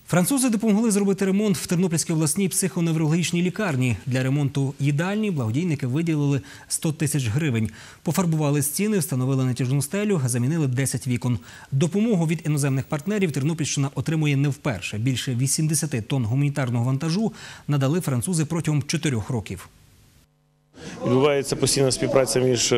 Французи допомогли зробити ремонт в Тернопільській обласній психоневрологічній лікарні. Для ремонту їдальні благодійники виділили 100 тисяч гривень. Пофарбували стіни, встановили натяжну стелю, замінили 10 вікон. Допомогу від іноземних партнерів Тернопільщина отримує не вперше. Більше 80 тонн гуманітарного вантажу надали французи протягом 4 років. Відбувається постійна співпраця між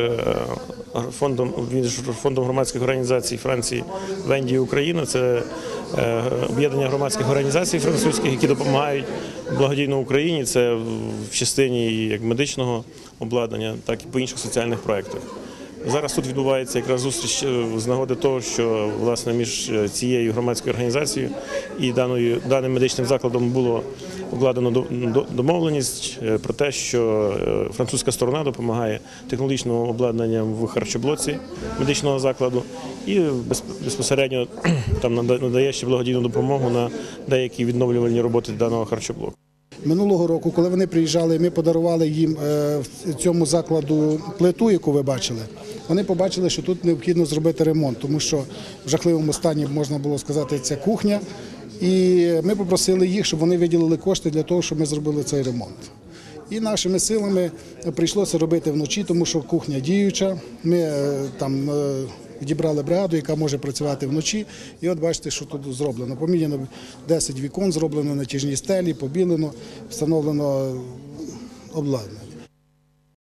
фондом громадських організацій Франції «Венді Україна». Це об'єднання громадських організацій французьких, які допомагають благодійно Україні. Це в частині як медичного обладнання, так і по інших соціальних проєктах. Зараз тут відбувається якраз зустріч з нагоди того, що власне між цією громадською організацією і даним медичним закладом було укладено домовленість про те, що французька сторона допомагає технологічним обладнанням в харчоблоці медичного закладу і безпосередньо там надає ще благодійну допомогу на деякі відновлювальні роботи даного харчоблоку. Минулого року, коли вони приїжджали, ми подарували їм в цьому закладу плиту, яку ви бачили. Вони побачили, що тут необхідно зробити ремонт, тому що в жахливому стані, можна було сказати, це кухня. І ми попросили їх, щоб вони виділили кошти для того, щоб ми зробили цей ремонт. І нашими силами прийшлося робити вночі, тому що кухня діюча. Ми там відібрали бригаду, яка може працювати вночі. І от бачите, що тут зроблено. Поміняно 10 вікон, зроблено натяжні стелі, побілено, встановлено обладнання.